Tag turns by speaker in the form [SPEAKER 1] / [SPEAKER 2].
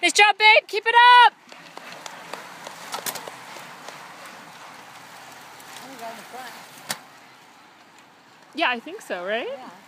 [SPEAKER 1] Nice job, babe. Keep it up.
[SPEAKER 2] I'm going to the front.
[SPEAKER 1] Yeah, I think so, right?
[SPEAKER 2] Yeah.